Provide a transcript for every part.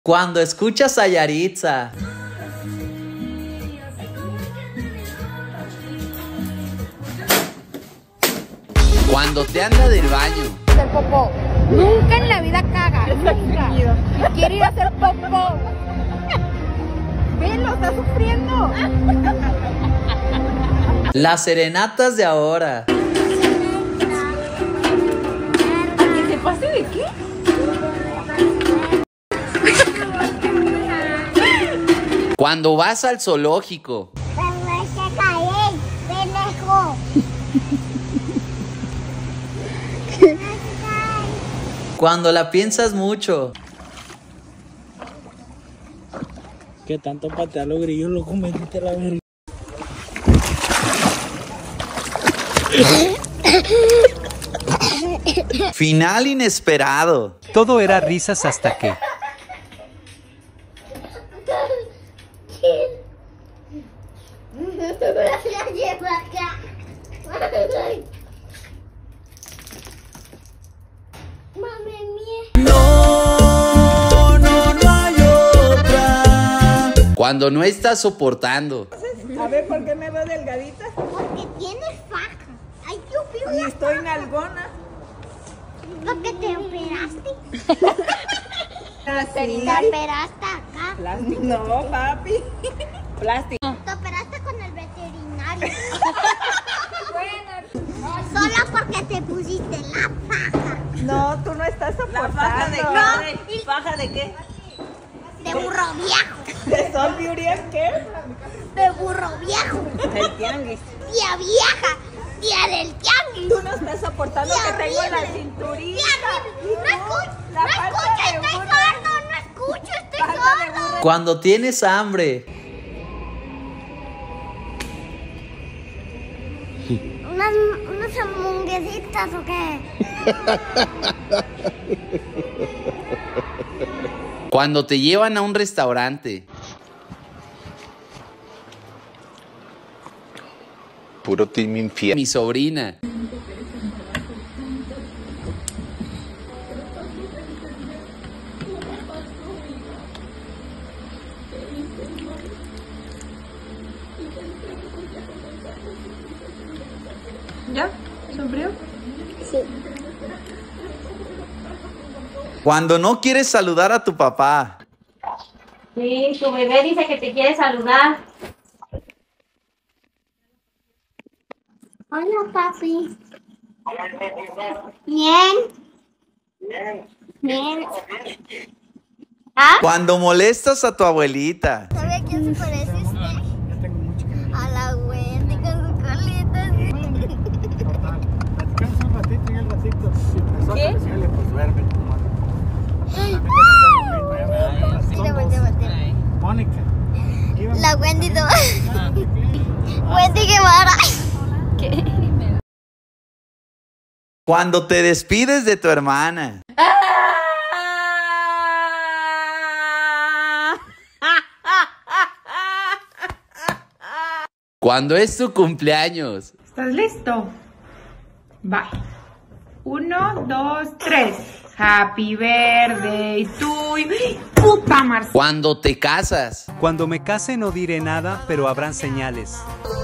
Cuando escuchas a Yaritza. Cuando te anda del baño. Hacer popó. Nunca en la vida caga. Nunca. Y quiere ir a hacer popó. Velo, está sufriendo. Las serenatas de ahora. ¿Que se pase de qué? Cuando vas al zoológico. Cuando la piensas mucho. ¿Qué tanto patear los grillos lo cometiste a la verga? Final inesperado. Todo era risas hasta que... No hay otra. Cuando no estás soportando. A ver, ¿por qué me veo delgadita? Porque tienes faja. Ay, yo Y estoy nalgona. ¿Porque te operaste? Así. ¿Te operaste acá? Plástico. No, papi. Plástico. Te operaste con el veterinario. Solo porque te pusiste la faja. No, tú no estás soportando. ¿Faja de qué? ¿Faja de qué? De burro viejo. ¿De Sol Beauty qué? De burro viejo. El tianguis. Tía vieja. Tía del tianguis. Tú no estás soportando Tía que tengo la horrible. cinturita. Tía horrible. No escucho, La no falta escucho, de estoy burro. sordo. No escucho, estoy Falta de sordo. burro. Cuando tienes hambre. ¿Unas hamburguesitas o qué? Cuando te llevan a un restaurante. Puro team infiel. Mi sobrina. ¿Ya? ¿Se enfrió? Cuando no quieres saludar a tu papá. Sí, tu bebé dice que te quiere saludar. Hola, papi. Bien. Bien. ¿Ah? Cuando molestas a tu abuelita. ¿Sabe a quién se parece usted? A la Wendy con su colita. Descansa un ratito y el ratito. ¿Qué? Pues duerme. Mira, voltea, voltea. Mónica. La Wendy no. Wendy Guevara. Cuando te despides de tu hermana. Cuando es tu cumpleaños. ¿Estás listo? Va. 1, 2, 3. Happy birthday to you. ¡Puta Marcia! Cuando te casas. Cuando me case no diré nada, pero habrán señales.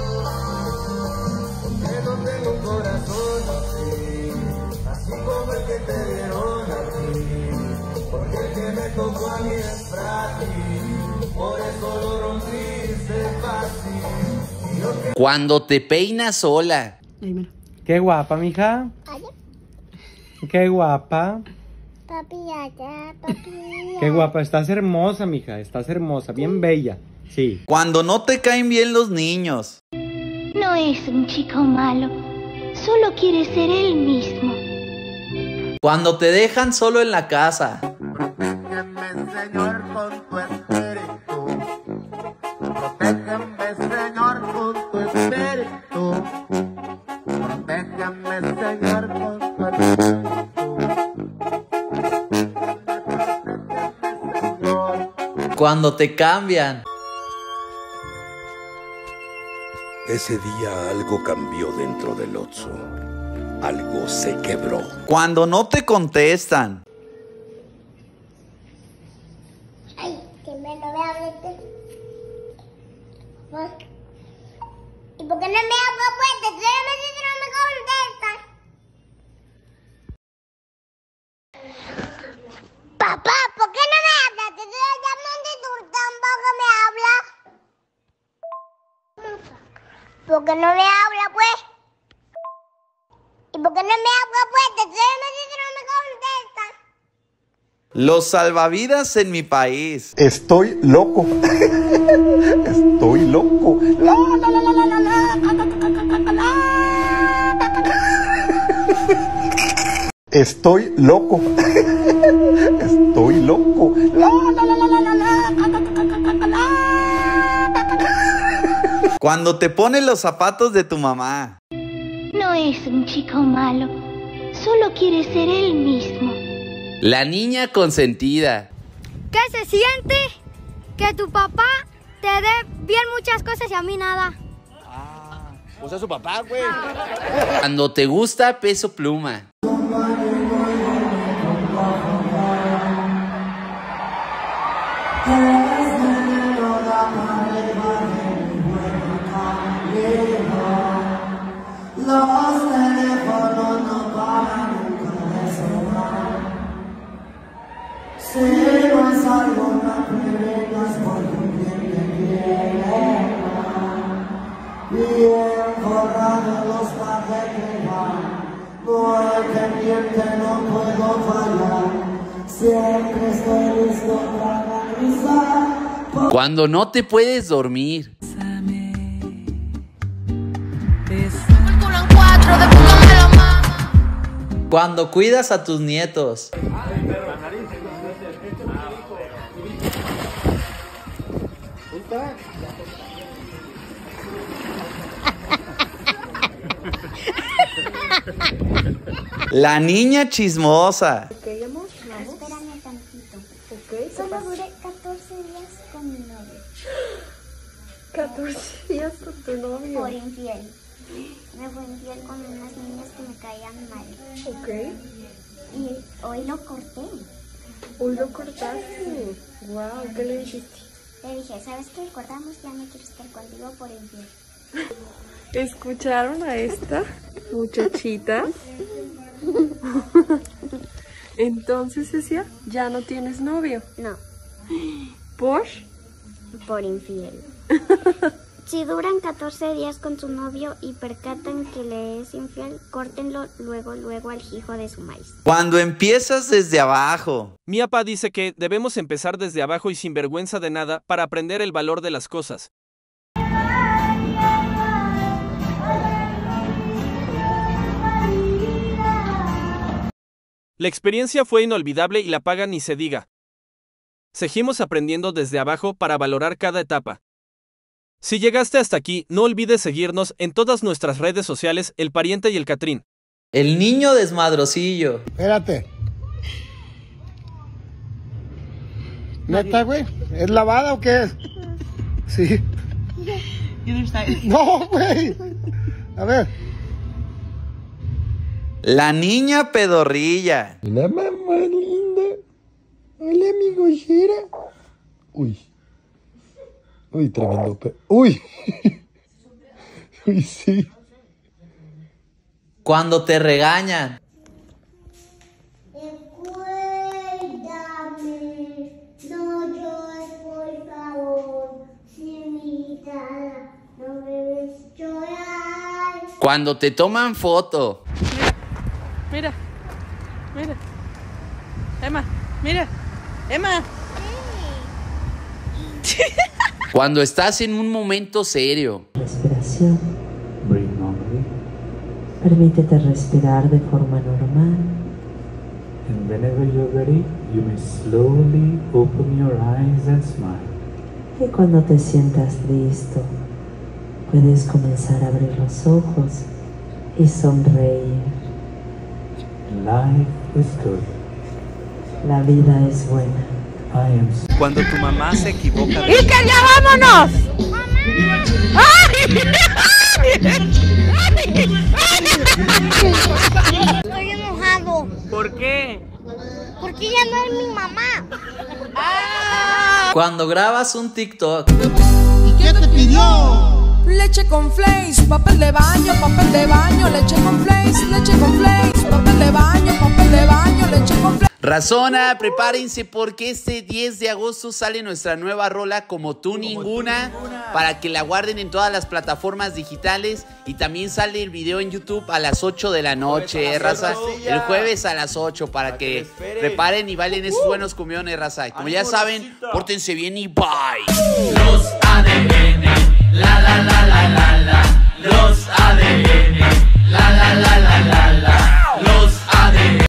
Cuando te peinas sola. Qué guapa, mija. Allá. Qué guapa. Papi, allá, papi. Qué guapa. Estás hermosa, mija. Estás hermosa. Bien bella. Sí. Cuando no te caen bien los niños. No es un chico malo. Solo quiere ser él mismo. Cuando te dejan solo en la casa. Señor, con tu espíritu. Protégeme, Señor, con tu espíritu. Protégeme, Señor, con tu espíritu. Cuando te cambian. Ese día algo cambió dentro del Otso. Algo se quebró. Cuando no te contestan. no me hables. ¿Y por qué no me hablas, pues? Te estoy diciendo no me contestas. Papá, ¿por qué no me hablas? Te estoy llamando y tú tampoco me hablas. ¿Por qué no me hablas, pues? ¿Y por qué no me hablas, pues? Te estoy diciendo no me contestas. Los salvavidas en mi país. Estoy loco. Estoy loco. Estoy loco. Estoy loco. Cuando te pones los zapatos de tu mamá. No es un chico malo. Solo quiere ser él mismo. La niña consentida. ¿Qué se siente que tu papá te dé bien muchas cosas y a mí nada? Pues a su papá, güey. Cuando te gusta Peso Pluma. Los teléfonos no pagan nunca de sonar. Si no es algo no prevengas porque quien te quiere más. Bien forrados los paquetes van. No hay pendiente, no puedo fallar. Siempre estoy listo para cruzar. Cuando no te puedes dormir. Cuando cuidas a tus nietos. La niña chismosa. Espérame tantito. Solo duré 14 días con mi novio. 14 días con tu novio. Por infiel. Me fue infiel con unas niñas que me caían mal. Ok. Y hoy lo corté. Hoy lo cortaste. Wow, ¿qué le dijiste? Le dije, ¿sabes qué? Cortamos, ya no quiero estar contigo por infiel. ¿Escucharon a esta muchachita? Entonces, Cecia, ¿ya no tienes novio? No. ¿Por? Por infiel. Si duran 14 días con su novio y percatan que le es infiel, córtenlo luego al hijo de su maíz. Cuando empiezas desde abajo. Mi papá dice que debemos empezar desde abajo y sin vergüenza de nada para aprender el valor de las cosas. La experiencia fue inolvidable y la paga ni se diga. Seguimos aprendiendo desde abajo para valorar cada etapa. Si llegaste hasta aquí, no olvides seguirnos en todas nuestras redes sociales, El Pariente y El Catrín. El niño desmadrosillo. Espérate. ¿Neta, güey? ¿Es lavada o qué es? Sí. No, güey. A ver. La niña pedorrilla. La mamá linda. Hola, mi gollera. Uy. Uy, tremendo Uy. Uy, sí. Cuando te regañan. Recuérdame, no llores, por favor. Si mi cara no me ves llorar. Cuando te toman foto. Mira. Emma, mira. Emma. Cuando estás en un momento serio. Respiración. Breathe normally. Permítete respirar de forma normal. And whenever you're ready, you may slowly open your eyes and smile. Y cuando te sientas listo, puedes comenzar a abrir los ojos y sonreír. Life is good. La vida es buena. Cuando tu mamá se equivoca de... ¡Iker, ya vámonos! Estoy enojado. ¿Por qué? Porque ya no es mi mamá. Cuando grabas un TikTok. ¿Y qué te pidió? Leche con flakes, papel de baño, leche con flakes, papel de baño, leche con flakes. Razona, prepárense porque este 10 de agosto sale nuestra nueva rola Como Tú Ninguna, para que la guarden en todas las plataformas digitales, y también sale el video en YouTube a las 8 de la noche, raza. El jueves a las 8 para que preparen y bailen esos buenos cumbiones, raza. Como ya saben, pórtense bien y bye. Los ADN, la la la la la la, los